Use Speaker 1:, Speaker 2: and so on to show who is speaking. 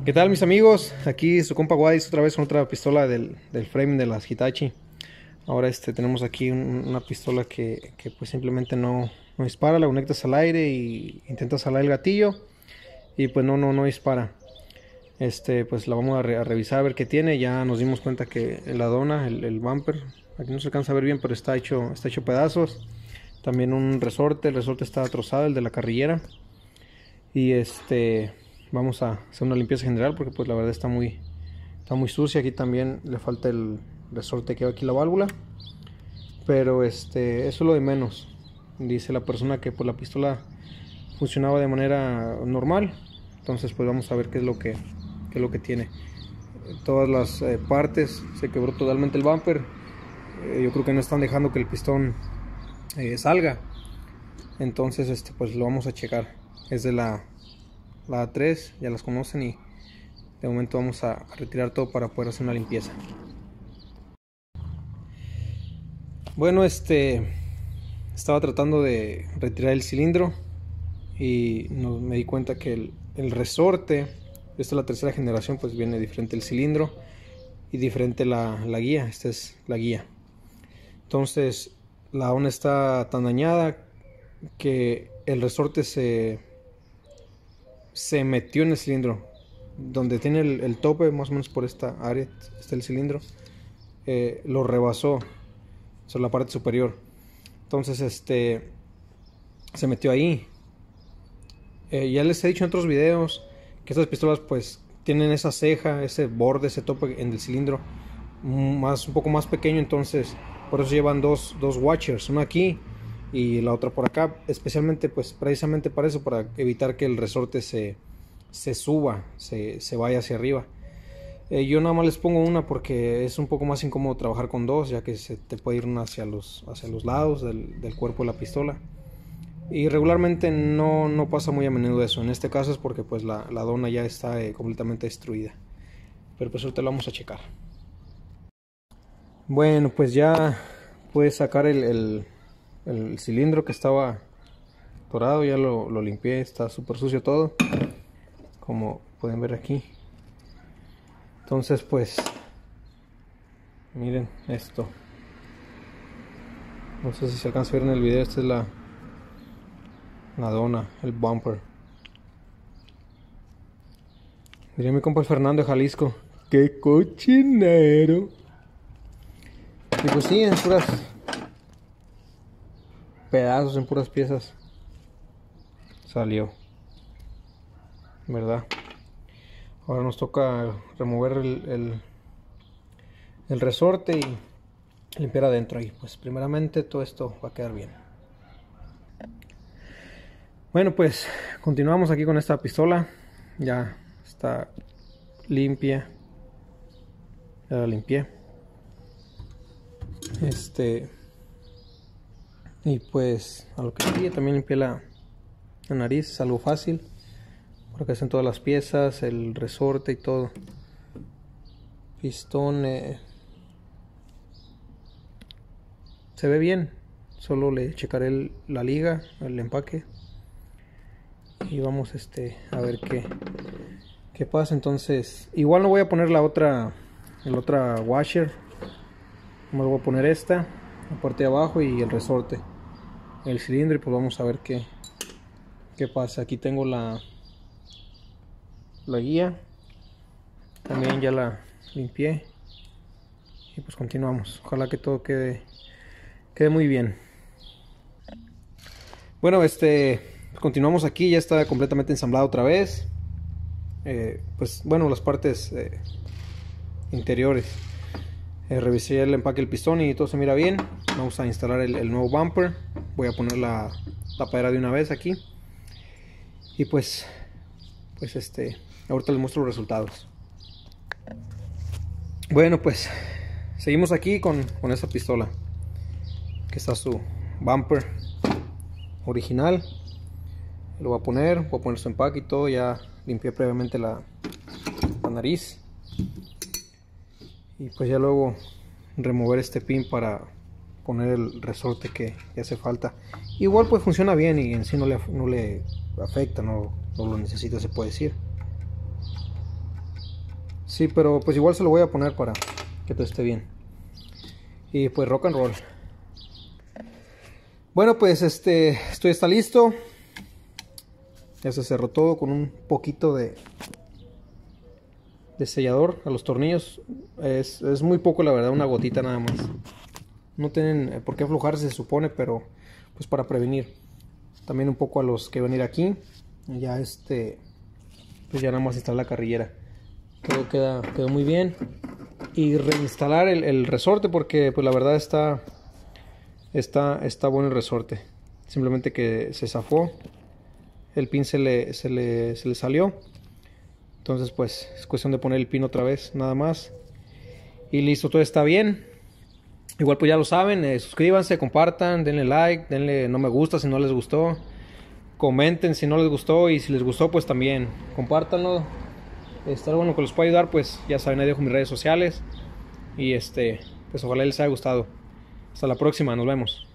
Speaker 1: ¿Qué tal, mis amigos? Aquí su compa Wadis otra vez con otra pistola del frame de las Hitachi. Ahora tenemos aquí una pistola que pues simplemente no dispara. La conectas al aire y intentas jalar el gatillo y pues no dispara. Pues la vamos a revisar a ver qué tiene. Ya nos dimos cuenta que la dona, el bumper, aquí no se alcanza a ver bien, pero está hecho pedazos. También un resorte, el resorte está trozado, el de la carrillera. Y vamos a hacer una limpieza general porque pues la verdad está muy sucia. Aquí también le falta el resorte que va aquí la válvula, pero eso es lo de menos. Dice la persona que pues la pistola funcionaba de manera normal. Entonces pues vamos a ver qué es lo que tiene. Todas las partes, se quebró totalmente el bumper. Yo creo que no están dejando que el pistón salga. Entonces pues lo vamos a checar. Es de la A3, ya las conocen, y de momento vamos a retirar todo para poder hacer una limpieza. Bueno, estaba tratando de retirar el cilindro y me di cuenta que el resorte, esta es la tercera generación, pues viene diferente el cilindro y diferente la guía. Esta es la guía. Entonces la dona está tan dañada que el resorte se metió en el cilindro. Donde tiene el tope, más o menos por esta área está el cilindro, lo rebasó sobre la parte superior. Entonces se metió ahí. Ya les he dicho en otros videos que estas pistolas pues tienen esa ceja, ese borde, ese tope en el cilindro un poco más pequeño. Entonces por eso llevan dos washers, una aquí y la otra por acá, especialmente pues precisamente para eso, para evitar que el resorte se suba, se vaya hacia arriba. Yo nada más les pongo una porque es un poco más incómodo trabajar con dos, ya que se te puede ir una hacia los lados del cuerpo de la pistola, y regularmente no pasa muy a menudo eso. En este caso es porque pues la dona ya está completamente destruida, pero pues ahorita lo vamos a checar. Bueno, pues ya puedes sacar el cilindro que estaba atorado. Ya lo limpié, está súper sucio todo, como pueden ver aquí. Entonces pues miren esto, no sé si se alcanza a ver en el video. Esta es la dona, el bumper. Diría mi compa el Fernando de Jalisco: ¡qué cochinero! Y pues sí, en puras pedazos, en puras piezas salió, ¿verdad? Ahora nos toca remover el resorte y limpiar adentro. Y pues primeramente todo esto va a quedar bien. Bueno, pues continuamos aquí con esta pistola. Ya está limpia, ya la limpié. Y pues a lo que sigue, también limpié la nariz. Es algo fácil porque hacen todas las piezas, el resorte y todo. Pistón se ve bien, solo le checaré la liga, el empaque, y vamos a ver qué pasa. Entonces igual no voy a poner el otra washer, me voy a poner esta, la parte de abajo, y el resorte, el cilindro, y pues vamos a ver qué pasa. Aquí tengo la guía, también ya la limpié, y pues continuamos. Ojalá que todo quede muy bien. Bueno, continuamos aquí. Ya está completamente ensamblado otra vez. Pues bueno, las partes interiores, revisé el empaque del pistón y todo se mira bien. Vamos a instalar el nuevo bumper. Voy a poner la tapadera de una vez aquí, y pues ahorita les muestro los resultados. Bueno, pues seguimos aquí con esta pistola, que está su bumper original. Lo voy a poner su empaque y todo. Ya limpié previamente la nariz, y pues ya luego remover este pin para poner el resorte que hace falta. Igual pues funciona bien y en sí no le afecta, no lo necesita, se puede decir. Sí, pero pues igual se lo voy a poner para que todo esté bien. Y pues rock and roll. Bueno, pues esto ya está listo. Ya se cerró todo con un poquito de sellador a los tornillos. Es muy poco, la verdad, una gotita nada más. No tienen por qué aflojarse, se supone, pero pues para prevenir. También un poco a los que van a ir aquí. Ya pues ya nada más instalar la carrillera. Quedó muy bien. Y reinstalar el resorte, porque pues la verdad está bueno el resorte. Simplemente que se zafó. El pin se le salió. Entonces pues es cuestión de poner el pin otra vez, nada más. Y listo, todo está bien. Igual pues ya lo saben, suscríbanse, compartan, denle like, denle no me gusta si no les gustó. Comenten si no les gustó, y si les gustó pues también compártanlo. Está bueno que los pueda ayudar, pues ya saben, ahí dejo mis redes sociales. Y pues ojalá les haya gustado. Hasta la próxima, nos vemos.